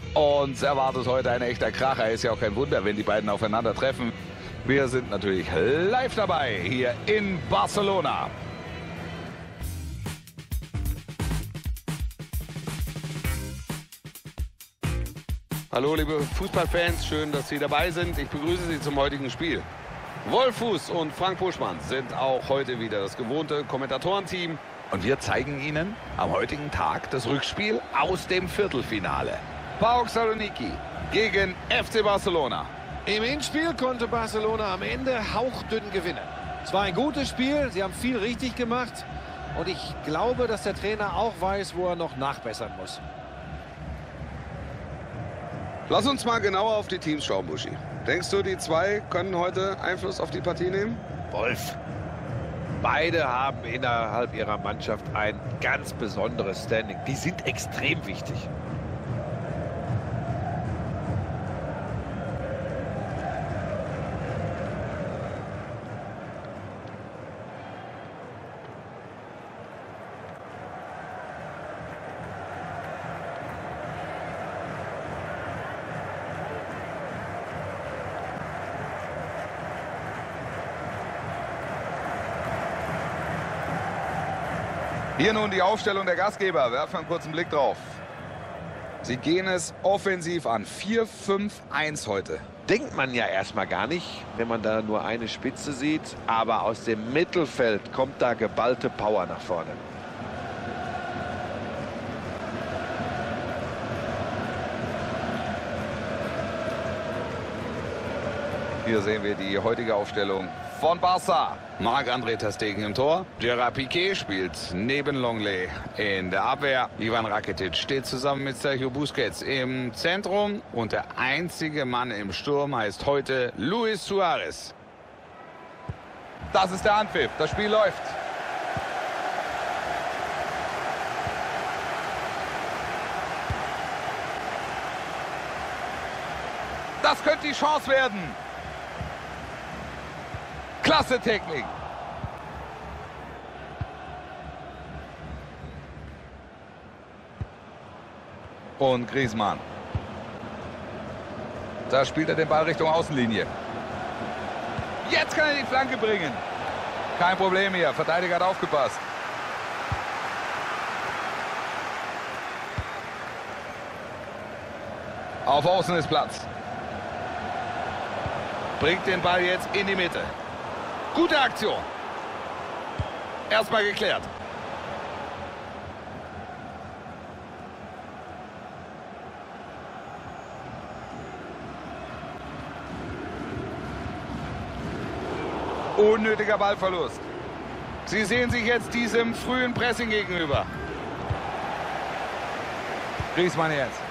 Uns erwartet heute ein echter Kracher. Ist ja auch kein Wunder, wenn die beiden aufeinandertreffen. Wir sind natürlich live dabei hier in Barcelona. Hallo liebe Fußballfans, schön, dass Sie dabei sind. Ich begrüße Sie zum heutigen Spiel. Wolf Fuß und Frank Buschmann sind auch heute wieder das gewohnte Kommentatorenteam. Und wir zeigen Ihnen am heutigen Tag das Rückspiel aus dem Viertelfinale. PAOK Saloniki gegen FC Barcelona. Im Hinspiel konnte Barcelona am Ende hauchdünn gewinnen. Es war ein gutes Spiel, sie haben viel richtig gemacht. Und ich glaube, dass der Trainer auch weiß, wo er noch nachbessern muss. Lass uns mal genauer auf die Teams schauen, Buschi. Denkst du, die zwei können heute Einfluss auf die Partie nehmen? Wolf, beide haben innerhalb ihrer Mannschaft ein ganz besonderes Standing. Die sind extrem wichtig. Hier nun die Aufstellung der Gastgeber. Werfen einen kurzen Blick drauf. Sie gehen es offensiv an. 4-5-1 heute. Denkt man ja erstmal gar nicht, wenn man da nur eine Spitze sieht. Aber aus dem Mittelfeld kommt da geballte Power nach vorne. Hier sehen wir die heutige Aufstellung von Barca. Marc-André ter Stegen im Tor. Gerard Piqué spielt neben Longley in der Abwehr. Ivan Rakitic steht zusammen mit Sergio Busquets im Zentrum. Und der einzige Mann im Sturm heißt heute Luis Suarez. Das ist der Anpfiff. Das Spiel läuft. Das könnte die Chance werden. Klasse Technik. Und Griezmann. Da spielt er den Ball Richtung Außenlinie. Jetzt kann er die Flanke bringen. Kein Problem hier. Verteidiger hat aufgepasst. Auf Außen ist Platz. Bringt den Ball jetzt in die Mitte. Gute Aktion. Erstmal geklärt. Unnötiger Ballverlust. Sie sehen sich jetzt diesem frühen Pressing gegenüber. Griezmann jetzt.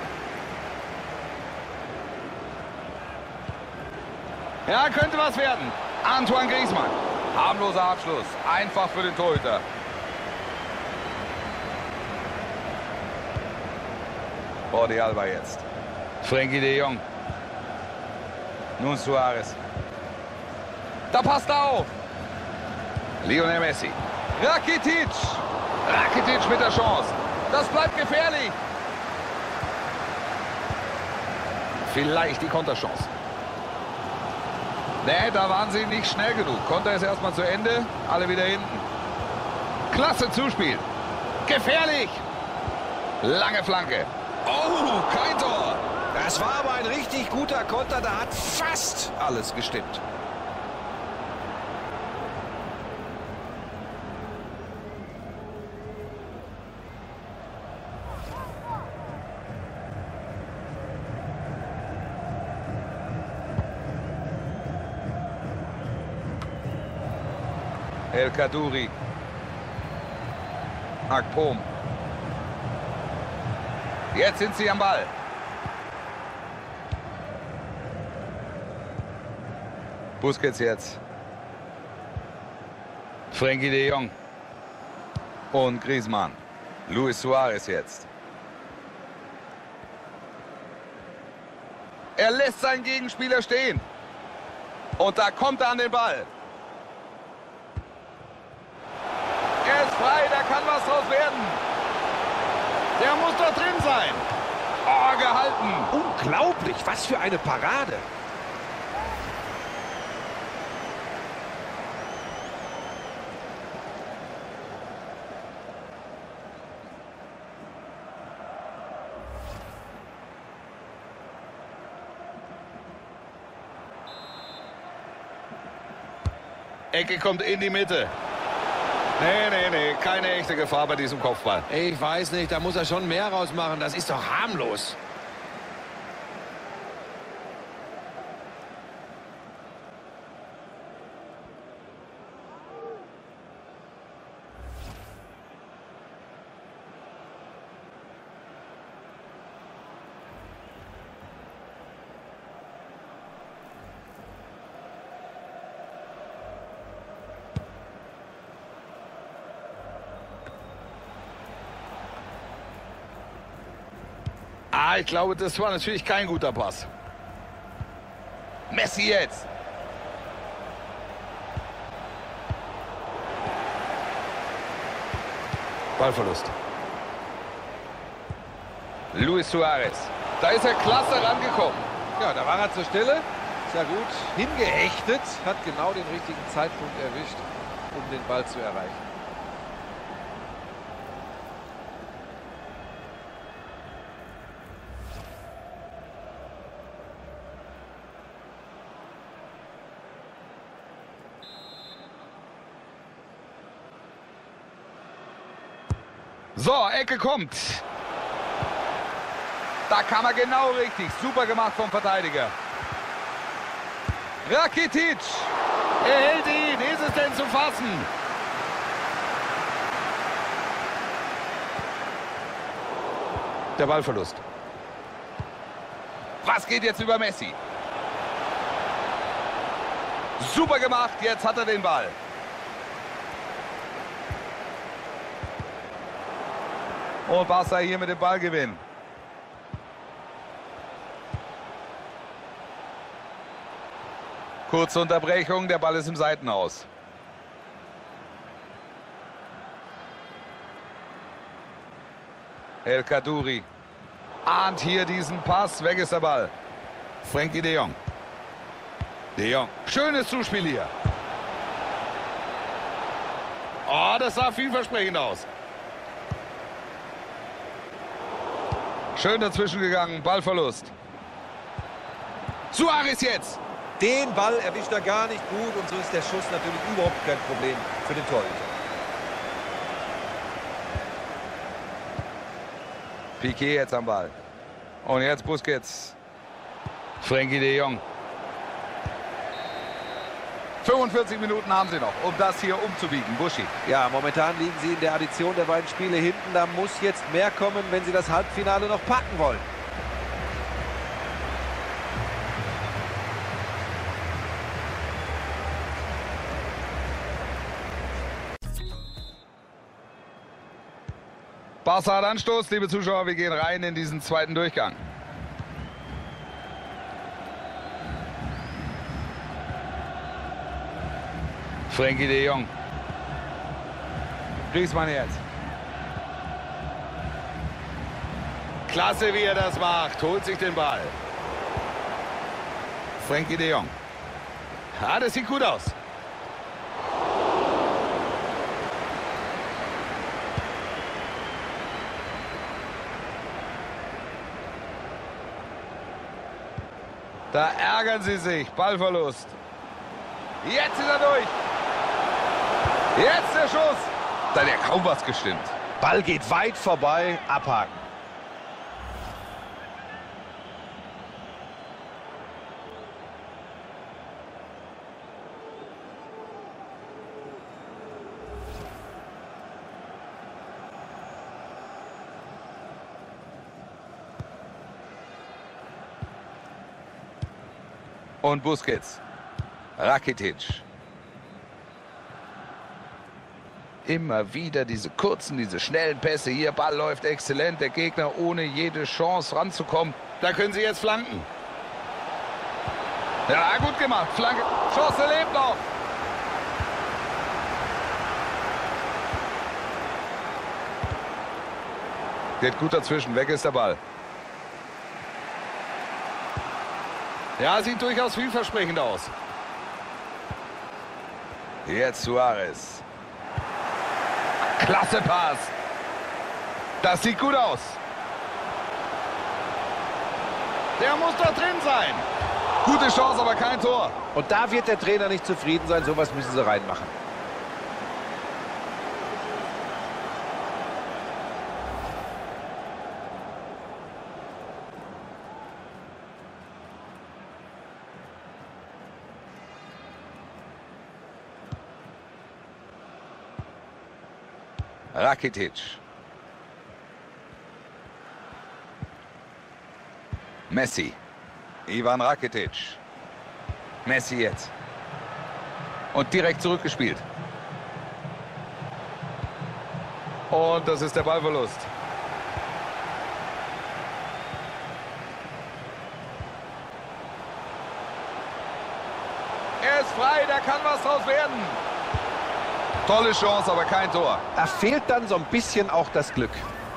Ja, könnte was werden. Antoine Griezmann. Harmloser Abschluss. Einfach für den Torhüter. Jordi Alba jetzt. Frenkie de Jong. Nun Suarez. Da passt er auf. Lionel Messi. Rakitic. Rakitic mit der Chance. Das bleibt gefährlich. Vielleicht die Konterchance. Nee, da waren sie nicht schnell genug. Konter ist erstmal zu Ende. Alle wieder hinten. Klasse Zuspiel. Gefährlich. Lange Flanke. Oh, kein Tor. Das war aber ein richtig guter Konter. Da hat fast alles gestimmt. El Kaddouri. Akpom. Jetzt sind sie am Ball. Busquets jetzt. Frenkie de Jong. Und Griezmann. Luis Suarez jetzt. Er lässt seinen Gegenspieler stehen. Und da kommt er an den Ball. Er ist frei, da kann was draus werden. Der muss doch drin sein. Oh, gehalten. Unglaublich, was für eine Parade. Ecke kommt in die Mitte. Nee, keine echte Gefahr bei diesem Kopfball. Ich weiß nicht, da muss er schon mehr rausmachen. Das ist doch harmlos. Ich glaube, das war natürlich kein guter Pass. Messi jetzt. Ballverlust. Luis Suarez. Da ist er klasse rangekommen. Ja, da war er zur Stelle. Sehr gut hingehechtet. Hat genau den richtigen Zeitpunkt erwischt, um den Ball zu erreichen. So, Ecke kommt. Da kam er genau richtig. Super gemacht vom Verteidiger. Rakitic. Er hält ihn. Ist es denn zu fassen? Der Ballverlust. Was geht jetzt über Messi? Super gemacht. Jetzt hat er den Ball. Und Barca hier mit dem Ballgewinn. Kurze Unterbrechung, der Ball ist im Seitenaus. El Kaddouri ahnt hier diesen Pass, weg ist der Ball. Frenkie de Jong. De Jong, schönes Zuspiel hier. Oh, das sah vielversprechend aus. Schön dazwischen gegangen, Ballverlust. Suarez jetzt. Den Ball erwischt er gar nicht gut und so ist der Schuss natürlich überhaupt kein Problem für den Torhüter. Piqué jetzt am Ball. Und jetzt Busquets. Frenkie de Jong. 45 Minuten haben sie noch, um das hier umzubiegen. Buschi. Ja, momentan liegen sie in der Addition der beiden Spiele hinten. Da muss jetzt mehr kommen, wenn sie das Halbfinale noch packen wollen. Barca hat Anstoß, liebe Zuschauer, wir gehen rein in diesen zweiten Durchgang. Frenkie de Jong. Griezmann jetzt. Klasse, wie er das macht. Holt sich den Ball. Frenkie de Jong. Ja, das sieht gut aus. Da ärgern sie sich. Ballverlust. Jetzt ist er durch. Jetzt der Schuss. Da hat ja kaum was gestimmt. Ball geht weit vorbei. Abhaken. Und Busquets. Rakitic. Immer wieder diese kurzen, diese schnellen Pässe. Hier, Ball läuft exzellent. Der Gegner ohne jede Chance ranzukommen. Da können sie jetzt flanken. Ja, gut gemacht. Flanke. Chance lebt noch. Geht gut dazwischen. Weg ist der Ball. Ja, sieht durchaus vielversprechend aus. Jetzt Suarez. Klasse Pass. Das sieht gut aus. Der muss doch drin sein. Gute Chance, aber kein Tor. Und da wird der Trainer nicht zufrieden sein. Sowas müssen sie reinmachen. Rakitic. Messi. Ivan Rakitic. Messi jetzt. Und direkt zurückgespielt. Und das ist der Ballverlust. Er ist frei, da kann was draus werden. Tolle Chance, aber kein Tor. Da fehlt dann so ein bisschen auch das Glück.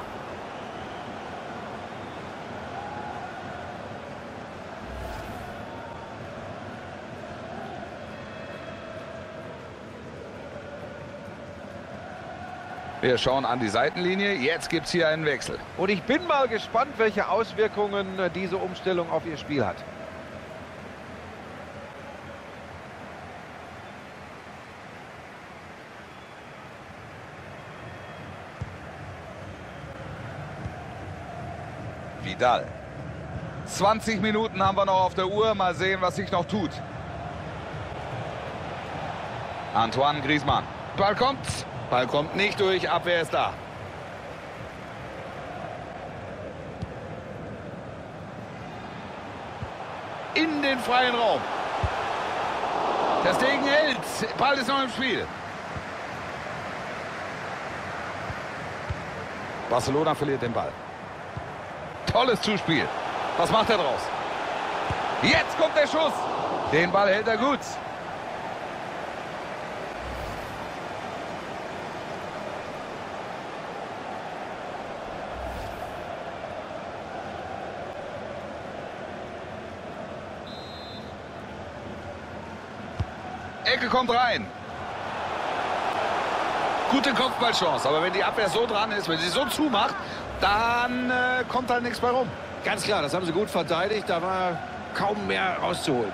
Wir schauen an die Seitenlinie. Jetzt gibt es hier einen Wechsel. Und ich bin mal gespannt, welche Auswirkungen diese Umstellung auf ihr Spiel hat. Vidal. 20 Minuten haben wir noch auf der Uhr. Mal sehen, was sich noch tut. Antoine Griezmann. Ball kommt. Ball kommt nicht durch. Abwehr ist da. In den freien Raum. Der Stegen hält. Ball ist noch im Spiel. Barcelona verliert den Ball. Tolles Zuspiel. Was macht er draus? Jetzt kommt der Schuss. Den Ball hält er gut. Ecke kommt rein. Gute Kopfballchance, aber wenn die Abwehr so dran ist, wenn sie so zumacht, dann kommt da nichts bei rum. Ganz klar, das haben sie gut verteidigt. Da war kaum mehr rauszuholen.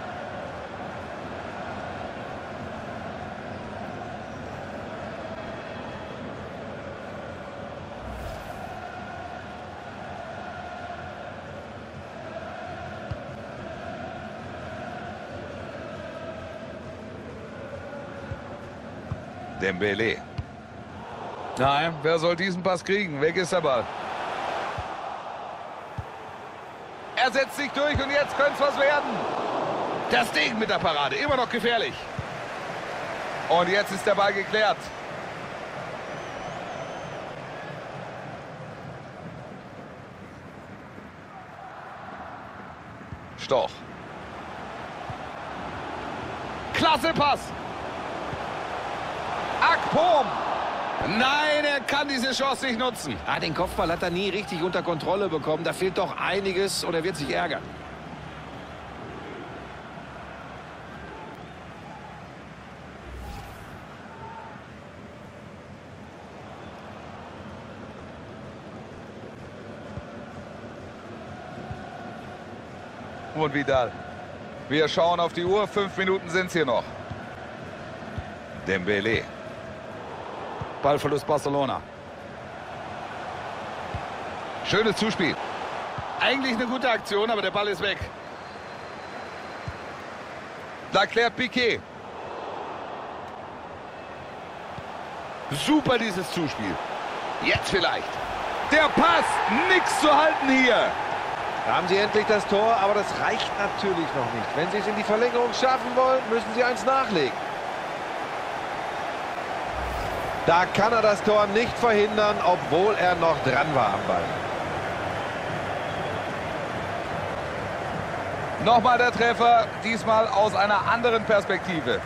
Dembélé. Nein, wer soll diesen Pass kriegen? Weg ist der Ball. Er setzt sich durch und jetzt könnte es was werden. Der Stegen mit der Parade, immer noch gefährlich. Und jetzt ist der Ball geklärt. Stoch. Klasse Pass. Akpom. Nein, er kann diese Chance nicht nutzen. Den Kopfball hat er nie richtig unter Kontrolle bekommen. Da fehlt doch einiges und er wird sich ärgern. Und Vidal. Wir schauen auf die Uhr. 5 Minuten sind es hier noch. Dembélé. Ballverlust Barcelona. Schönes Zuspiel. Eigentlich eine gute Aktion, aber der Ball ist weg. Da klärt Piqué. Super dieses Zuspiel. Jetzt vielleicht. Der Pass. Nichts zu halten hier. Da haben sie endlich das Tor, aber das reicht natürlich noch nicht. Wenn sie es in die Verlängerung schaffen wollen, müssen sie eins nachlegen. Da kann er das Tor nicht verhindern, obwohl er noch dran war am Ball. Nochmal der Treffer, diesmal aus einer anderen Perspektive.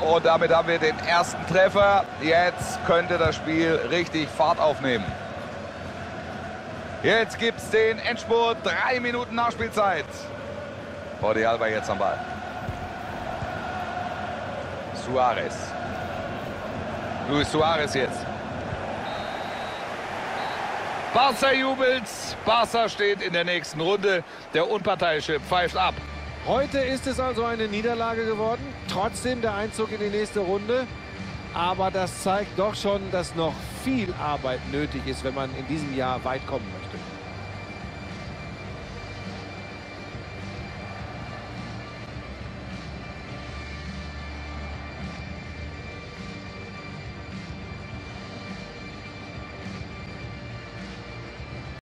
Und damit haben wir den ersten Treffer. Jetzt könnte das Spiel richtig Fahrt aufnehmen. Jetzt gibt es den Endspurt. 3 Minuten Nachspielzeit. Jordi Alba jetzt am Ball. Suarez. Luis Suarez jetzt. Barca jubelt. Barca steht in der nächsten Runde. Der Unparteiische pfeift ab. Heute ist es also eine Niederlage geworden. Trotzdem der Einzug in die nächste Runde. Aber das zeigt doch schon, dass noch viel Arbeit nötig ist, wenn man in diesem Jahr weit kommen möchte.